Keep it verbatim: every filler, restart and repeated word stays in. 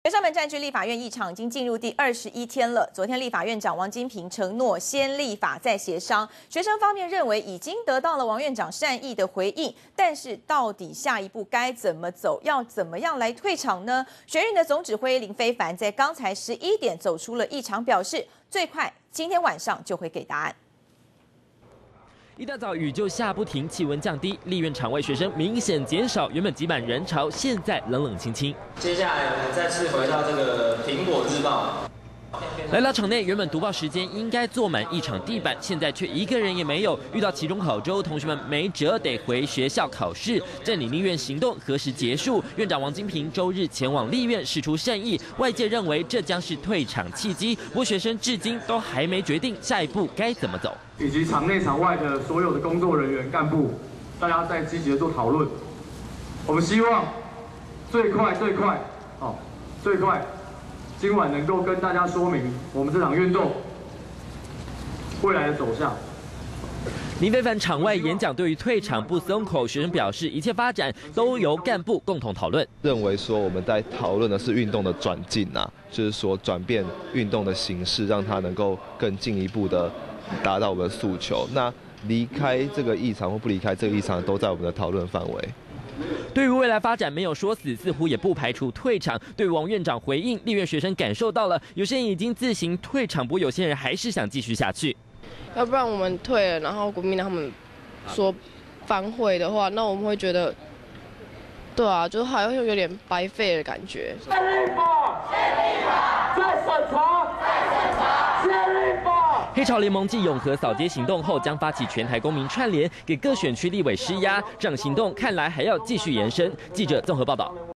学生们占据立法院议场已经进入第二十一天了。昨天，立法院长王金平承诺先立法再协商。学生方面认为已经得到了王院长善意的回应，但是到底下一步该怎么走，要怎么样来退场呢？学运的总指挥林非凡在刚才十一点走出了议场，表示最快今天晚上就会给答案。 一大早雨就下不停，气温降低，立院场外学生明显减少，原本挤满人潮，现在冷冷清清。 接下来我们再次回到这个《苹果日报》， 来到场内，原本读报时间应该坐满一场地板，现在却一个人也没有。遇到期中考周，同学们没辙得回学校考试。占领立院行动何时结束？院长王金平周日前往立院释出善意，外界认为这将是退场契机。不过学生至今都还没决定下一步该怎么走。 以及场内场外的所有的工作人员干部，大家在积极的做讨论。我们希望最快最快，哦，最快，今晚能够跟大家说明我们这场运动未来的走向。 林非凡场外演讲对于退场不松口，学生表示一切发展都由干部共同讨论。 认为说我们在讨论的是运动的转进啊，就是说转变运动的形式，让它能够更进一步的达到我们的诉求。那离开这个议场或不离开这个议场，都在我们的讨论范围。 对于未来发展没有说死，似乎也不排除退场。对于王院长回应，立院学生感受到了，有些人已经自行退场，不过有些人还是想继续下去。 要不然我们退了，然后国民党他们说反悔的话，那我们会觉得，对啊，就好像有点白费的感觉。 先立法，先立法，再审查，再审查，先立法。 黑潮联盟继永和扫街行动后，将发起全台公民串联，给各选区立委施压。这样行动看来还要继续延伸。记者综合报道。